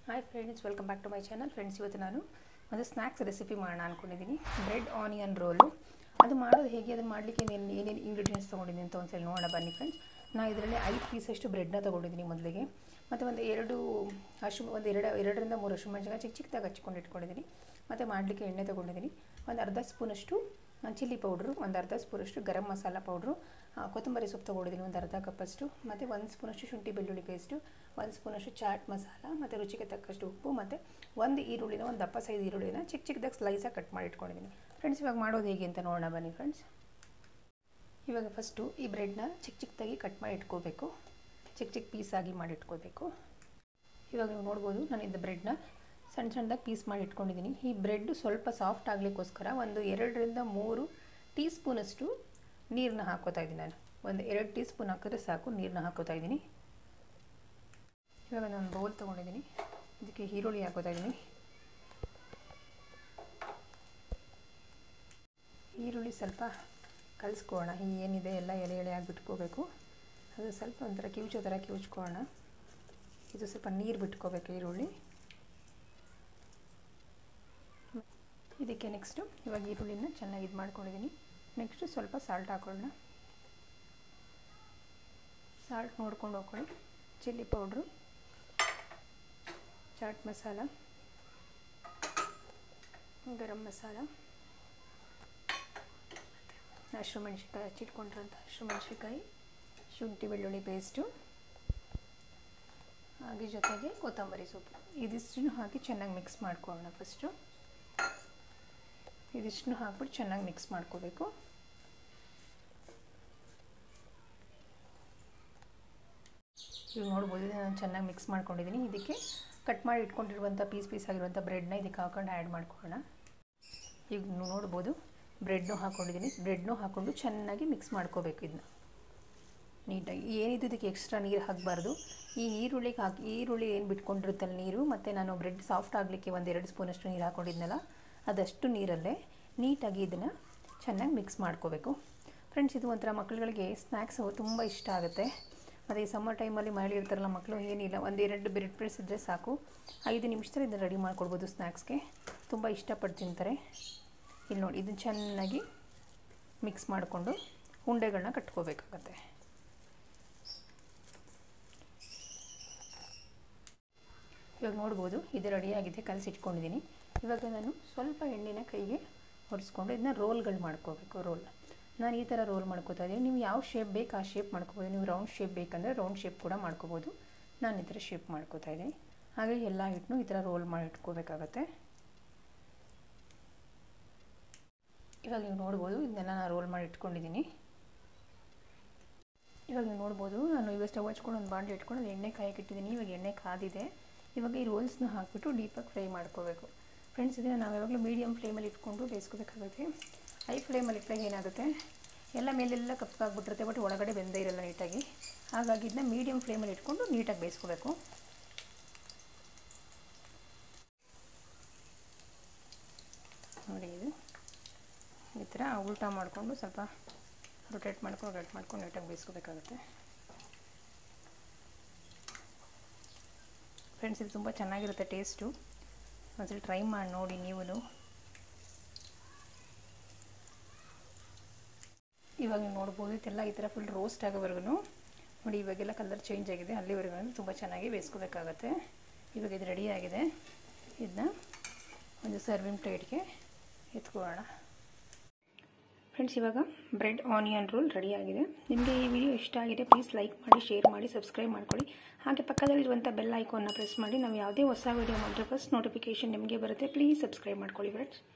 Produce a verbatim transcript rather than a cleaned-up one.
Hi friends, welcome back to my channel. Friends, ಇವತ್ತು ನಾನು ಒಂದು ಸ್ನ್ಯಾಕ್ಸ್ ರೆಸಿಪಿ ಮಾಡೋಣ ಅಂದ್ಕೊಂಡಿದ್ದೀನಿ. Bread onion roll. ಅದು ಮಾಡೋದು ಹೇಗೆ, ಅದನ್ನು ಮಾಡಲಿಕ್ಕೆ ಏನೇನು ಏನೇನು ಇಂಗ್ರೀಡಿಯೆಂಟ್ಸ್ ತೊಗೊಂಡಿದ್ದೀನಿ ಅಂತ ಒಂದ್ಸಲ ನೋಡೋಣ ಬನ್ನಿ ಫ್ರೆಂಡ್ಸ್. ನಾನು ಇದರಲ್ಲಿ ಐದು ಪೀಸಷ್ಟು ಬ್ರೆಡ್ನ ತೊಗೊಂಡಿದ್ದೀನಿ ಮೊದಲಿಗೆ. ಮತ್ತು ಒಂದು ಎರಡು ಹಶು ಒಂದು ಎರಡು ಎರಡರಿಂದ ಮೂರು ಹಸಿಮೆಣಸಿನಕಾಯಿ ಚಿಕ್ಕ ಚಿಕ್ಕದಾಗಿ ಹಚ್ಕೊಂಡು ಇಟ್ಕೊಂಡಿದ್ದೀನಿ. ಮತ್ತು ಮಾಡಲಿಕ್ಕೆ ಎಣ್ಣೆ ತೊಗೊಂಡಿದ್ದೀನಿ. ಒಂದು ಅರ್ಧ ಸ್ಪೂನಷ್ಟು ಚಿಲ್ಲಿ ಪೌಡ್ರು, ಒಂದು ಅರ್ಧ ಸ್ಪೂನಷ್ಟು ಗರಂ ಮಸಾಲ ಪೌಡ್ರು, ಕೊತ್ತಂಬರಿ ಸೊಪ್ಪು ತೊಗೊಂಡಿದ್ದೀನಿ ಒಂದು ಅರ್ಧ ಕಪ್ಪಷ್ಟು, ಮತ್ತು ಒಂದು ಸ್ಪೂನಷ್ಟು ಶುಂಠಿ ಬೆಳ್ಳುಳ್ಳಿ ಪೇಸ್ಟು, ಒಂದು ಸ್ಪೂನಷ್ಟು ಚಾಟ್ ಮಸಾಲ, ಮತ್ತು ರುಚಿಗೆ ತಕ್ಕಷ್ಟು ಉಪ್ಪು, ಮತ್ತು ಒಂದು ಈರುಳ್ಳಿನ ಒಂದು ದಪ್ಪ ಸೈಜ್ ಈರುಳ್ಳಿನ ಚಿಕ್ಕ ಚಿಕ್ಕದಾಗಿ ಸ್ಲೈಸಾಗಿ ಕಟ್ ಮಾಡಿ ಇಟ್ಕೊಂಡಿದ್ದೀನಿ. ಫ್ರೆಂಡ್ಸ್, ಇವಾಗ ಮಾಡೋದು ಹೇಗೆ ಅಂತ ನೋಡೋಣ ಬನ್ನಿ ಫ್ರೆಂಡ್ಸ್. ಇವಾಗ ಫಸ್ಟು ಈ ಬ್ರೆಡ್ನ ಚಿಕ್ಕ ಚಿಕ್ಕದಾಗಿ ಕಟ್ ಮಾಡಿ ಇಟ್ಕೋಬೇಕು. ಚಿಕ್ಕ ಚಿಕ್ಕ ಪೀಸಾಗಿ ಮಾಡಿ ಇಟ್ಕೋಬೇಕು. ಇವಾಗ ನೀವು ನೋಡ್ಬೋದು, ನಾನು ಇದು ಬ್ರೆಡ್ನ ಸಣ್ಣ ಸಣ್ಣದಾಗಿ ಪೀಸ್ ಮಾಡಿ ಇಟ್ಕೊಂಡಿದ್ದೀನಿ. ಈ ಬ್ರೆಡ್ ಸ್ವಲ್ಪ ಸಾಫ್ಟ್ ಆಗಲಿಕ್ಕೋಸ್ಕರ ಒಂದು ಎರಡರಿಂದ ಮೂರು ಟೀ ಸ್ಪೂನಷ್ಟು ನೀರನ್ನ ಹಾಕೋತಾ ಇದ್ದೀನಿ. ನಾನು ಒಂದು ಎರಡು ಟೀ ಸ್ಪೂನ್ ಹಾಕಿದ್ರೆ ಸಾಕು, ನೀರನ್ನ ಹಾಕೋತಾ ಇದ್ದೀನಿ. ಇವಾಗ ನಾನು ಬೌಲ್ ತೊಗೊಂಡಿದ್ದೀನಿ. ಇದಕ್ಕೆ ಈರುಳ್ಳಿ ಹಾಕೋತಾ ಇದ್ದೀನಿ. ಈರುಳ್ಳಿ ಸ್ವಲ್ಪ ಕಲಿಸ್ಕೊಳ್ಳೋಣ. ಈ ಏನಿದೆ ಎಲ್ಲ ಎಲೆ ಎಳೆ ಆಗಿ ಬಿಟ್ಕೋಬೇಕು. ಅದು ಸ್ವಲ್ಪ ಒಂಥರ ಕಿವುಚೋ ಥರ ಕಿವುಚ್ಕೊಳ್ಳೋಣ. ಇದು ಸ್ವಲ್ಪ ನೀರು ಬಿಟ್ಕೋಬೇಕು ಈರುಳ್ಳಿ. ಇದಕ್ಕೆ ನೆಕ್ಸ್ಟು ಇವಾಗ ಈರುಳ್ಳಿನ ಚೆನ್ನಾಗಿ ಇದು ಮಾಡ್ಕೊಂಡಿದ್ದೀನಿ. ನೆಕ್ಸ್ಟು ಸ್ವಲ್ಪ ಸಾಲ್ಟ್ ಹಾಕೊಳ್ಳೋಣ. ಸಾಲ್ಟ್ ನೋಡ್ಕೊಂಡು ಹೋಗ್ಕೊಳ್ಳಿ. ಚಿಲ್ಲಿ ಪೌಡ್ರು, ಚಾಟ್ ಮಸಾಲ, ಗರಂ ಮಸಾಲ, ಹಸಿರು ಮೆಣಸಿನ್ಕಾಯಿ ಹಚ್ಚಿಟ್ಕೊಂಡಿರೋಂಥ ಹಸಿರು ಮೆಣಸಿನ್ಕಾಯಿ, ಶುಂಠಿ ಬೆಳ್ಳುಳ್ಳಿ ಪೇಸ್ಟು, ಹಾಗೆ ಜೊತೆಗೆ ಕೊತ್ತಂಬರಿ ಸೊಪ್ಪು. ಇದಿಷ್ಟನ್ನು ಹಾಕಿ ಚೆನ್ನಾಗಿ ಮಿಕ್ಸ್ ಮಾಡ್ಕೊಳ್ಳೋಣ. ಫಸ್ಟು ಇದಿಷ್ಟನ್ನು ಹಾಕ್ಬಿಟ್ಟು ಚೆನ್ನಾಗಿ ಮಿಕ್ಸ್ ಮಾಡ್ಕೋಬೇಕು. ಇವಾಗ ನೋಡ್ಬೋದು, ನಾನು ಚೆನ್ನಾಗಿ ಮಿಕ್ಸ್ ಮಾಡ್ಕೊಂಡಿದ್ದೀನಿ. ಇದಕ್ಕೆ ಕಟ್ ಮಾಡಿ ಇಟ್ಕೊಂಡಿರುವಂಥ ಪೀಸ್ ಪೀಸ್ ಆಗಿರುವಂಥ ಬ್ರೆಡ್ನ ಇದಕ್ಕೆ ಹಾಕೊಂಡು ಆ್ಯಡ್ ಮಾಡ್ಕೊಳ್ಳೋಣ. ಈಗ ನೋಡ್ಬೋದು, ಬ್ರೆಡ್ನು ಹಾಕ್ಕೊಂಡಿದ್ದೀನಿ. ಬ್ರೆಡ್ನು ಹಾಕ್ಕೊಂಡು ಚೆನ್ನಾಗಿ ಮಿಕ್ಸ್ ಮಾಡ್ಕೋಬೇಕು. ಇದನ್ನ ನೀಟಾಗಿ ಏನಿದು ಇದಕ್ಕೆ ಎಕ್ಸ್ಟ್ರಾ ನೀರು ಹಾಕಬಾರ್ದು. ಈ ಈರುಳ್ಳಿಗೆ ಹಾಕಿ ಈರುಳ್ಳಿ ಏನು ಬಿಟ್ಕೊಂಡಿರುತ್ತಲ್ಲ ನೀರು, ಮತ್ತು ನಾನು ಬ್ರೆಡ್ ಸಾಫ್ಟ್ ಆಗಲಿಕ್ಕೆ ಒಂದು ಎರಡು ಸ್ಪೂನಷ್ಟು ನೀರು ಹಾಕ್ಕೊಂಡಿದ್ನಲ್ಲ, ಅದಷ್ಟು ನೀರಲ್ಲೇ ನೀಟಾಗಿ ಇದನ್ನು ಚೆನ್ನಾಗಿ ಮಿಕ್ಸ್ ಮಾಡ್ಕೋಬೇಕು. ಫ್ರೆಂಡ್ಸ್, ಇದು ಒಂಥರ ಮಕ್ಕಳುಗಳಿಗೆ ಸ್ನ್ಯಾಕ್ಸು ತುಂಬ ಇಷ್ಟ ಆಗುತ್ತೆ. ಮತ್ತು ಈ ಸಮ್ಮರ್ ಟೈಮಲ್ಲಿ ಮಾಡಿರ್ತಾರಲ್ಲ ಮಕ್ಕಳು, ಏನಿಲ್ಲ ಒಂದು ಎರಡು ಬ್ರೆಡ್ ಪೀಸ್ ಇದ್ದರೆ ಸಾಕು, ಐದು ನಿಮಿಷದಲ್ಲಿ ಇದನ್ನು ರೆಡಿ ಮಾಡ್ಕೊಡ್ಬೋದು. ಸ್ನ್ಯಾಕ್ಸ್ಗೆ ತುಂಬ ಇಷ್ಟಪಟ್ಟು ತಿಂತಾರೆ. ಇಲ್ಲಿ ನೋಡಿ, ಇದನ್ನು ಚೆನ್ನಾಗಿ ಮಿಕ್ಸ್ ಮಾಡಿಕೊಂಡು ಉಂಡೆಗಳನ್ನ ಕಟ್ಕೋಬೇಕಾಗತ್ತೆ. ಇವಾಗ ನೋಡ್ಬೋದು, ಇದು ರೆಡಿಯಾಗಿದೆ, ಕಲಸಿಟ್ಕೊಂಡಿದ್ದೀನಿ. ಇವಾಗ ನಾನು ಸ್ವಲ್ಪ ಎಣ್ಣೆನ ಕೈಗೆ ಹೊಡೆಸ್ಕೊಂಡು ಇದನ್ನ ರೋಲ್ಗಳು ಮಾಡ್ಕೋಬೇಕು. ರೋಲ್ ನಾನು ಈ ಥರ ರೋಲ್ ಮಾಡ್ಕೋತಾ ಇದ್ದೀನಿ. ನೀವು ಯಾವ ಶೇಪ್ ಬೇಕು ಆ ಶೇಪ್ ಮಾಡ್ಕೋಬೋದು. ನೀವು ರೌಂಡ್ ಶೇಪ್ ಬೇಕಂದರೆ ರೌಂಡ್ ಶೇಪ್ ಕೂಡ ಮಾಡ್ಕೋಬೋದು. ನಾನು ಈ ಥರ ಶೇಪ್ ಮಾಡ್ಕೋತಾ ಇದ್ದೀನಿ. ಹಾಗೆ ಎಲ್ಲ ಹಿಟ್ಟನ್ನು ಈ ಥರ ರೋಲ್ ಮಾಡಿ ಇಟ್ಕೋಬೇಕಾಗತ್ತೆ. ಇವಾಗ ನೀವು ನೋಡ್ಬೋದು, ಇದನ್ನೆಲ್ಲ ನಾನು ರೋಲ್ ಮಾಡಿ ಇಟ್ಕೊಂಡಿದ್ದೀನಿ. ಇವಾಗ ನೀವು ನೋಡ್ಬೋದು, ನಾನು ಇವಾಗ ಸ್ಟವ್ ಹಚ್ಕೊಂಡು ಒಂದು ಬಾಣಲೆ ಇಟ್ಕೊಂಡು ಅದು ಎಣ್ಣೆ ಕಾಯಕ್ಕೆ ಇಟ್ಟಿದ್ದೀನಿ. ಇವಾಗ ಎಣ್ಣೆ ಕಾದಿದೆ. ಇವಾಗ ಈ ರೋಲ್ಸ್ನ ಹಾಕಿಬಿಟ್ಟು ಡೀಪಾಗಿ ಫ್ರೈ ಮಾಡ್ಕೋಬೇಕು. ಫ್ರೆಂಡ್ಸ್, ಇದನ್ನು ನಾವು ಯಾವಾಗಲೂ ಮೀಡಿಯಮ್ ಫ್ಲೇಮಲ್ಲಿ ಇಟ್ಕೊಂಡು ಬೇಯಿಸ್ಕೋಬೇಕಾಗುತ್ತೆ. ಹೈ ಫ್ಲೇಮಲ್ಲಿ ಇಟ್ಟರೆ ಏನಾಗುತ್ತೆ, ಎಲ್ಲ ಮೇಲೆಲ್ಲ ಕಪ್ಪಾಗ್ಬಿಟ್ಟಿರುತ್ತೆ, ಬಟ್ ಒಳಗಡೆ ಬೆಂದೇ ಇರಲ್ಲ ನೀಟಾಗಿ. ಹಾಗಾಗಿ ಇದನ್ನ ಮೀಡಿಯಮ್ ಫ್ಲೇಮಲ್ಲಿ ಇಟ್ಕೊಂಡು ನೀಟಾಗಿ ಬೇಯಿಸ್ಕೋಬೇಕು. ನೋಡಿ, ಇದು ಈ ಥರ ಉಲ್ಟಾ ಮಾಡಿಕೊಂಡು ಸ್ವಲ್ಪ ರೊಟೇಟ್ ಮಾಡ್ಕೊಂಡು ರೊಟೇಟ್ ಮಾಡ್ಕೊಂಡು ನೀಟಾಗಿ ಬೇಯಿಸ್ಕೋಬೇಕಾಗುತ್ತೆ. ಫ್ರೆಂಡ್ಸ್, ಇದು ತುಂಬ ಚೆನ್ನಾಗಿರುತ್ತೆ ಟೇಸ್ಟು. ಒಂದ್ಸಲ ಟ್ರೈ ಮಾಡಿ ನೋಡಿ ನೀವು. ಇವಾಗ ನೀವು ನೋಡ್ಬೋದು, ಇದೆಲ್ಲ ಈ ಥರ ಫುಲ್ ರೋಸ್ಟ್ ಆಗೋವರೆಗೂ ನೋಡಿ. ಇವಾಗೆಲ್ಲ ಕಲರ್ ಚೇಂಜ್ ಆಗಿದೆ. ಅಲ್ಲಿವರೆಗೂ ತುಂಬ ಚೆನ್ನಾಗಿ ಬೇಯಿಸ್ಕೋಬೇಕಾಗತ್ತೆ. ಇವಾಗ ಇದು ರೆಡಿಯಾಗಿದೆ. ಇದನ್ನ ಒಂದು ಸರ್ವಿಂಗ್ ಪ್ಲೇಟ್ಗೆ ಎತ್ಕೊಳ್ಳೋಣ. ಫ್ರೆಂಡ್ಸ್, ಇವಾಗ ಬ್ರೆಡ್ ಆನಿಯನ್ ರೋಲ್ ರೆಡಿಯಾಗಿದೆ. ನಿಮಗೆ ಈ ವಿಡಿಯೋ ಇಷ್ಟ ಆಗಿದೆ, ಪ್ಲೀಸ್ ಲೈಕ್ ಮಾಡಿ, ಶೇರ್ ಮಾಡಿ, ಸಬ್ಸ್ಕ್ರೈಬ್ ಮಾಡ್ಕೊಳ್ಳಿ. ಹಾಗೆ ಪಕ್ಕದಲ್ಲಿರುವಂಥ ಬೆಲ್ ಐಕಾನ್ನ ಪ್ರೆಸ್ ಮಾಡಿ. ನಾವು ಯಾವುದೇ ಹೊಸ ವಿಡಿಯೋ ಮಾಡಿದ್ರೆ ಫಸ್ಟ್ ನೋಟಿಫಿಕೇಷನ್ ನಿಮಗೆ ಬರುತ್ತೆ. ಪ್ಲೀಸ್ ಸಬ್ಸ್ಕ್ರೈಬ್ ಮಾಡ್ಕೊಳ್ಳಿ ಫ್ರೆಂಡ್ಸ್.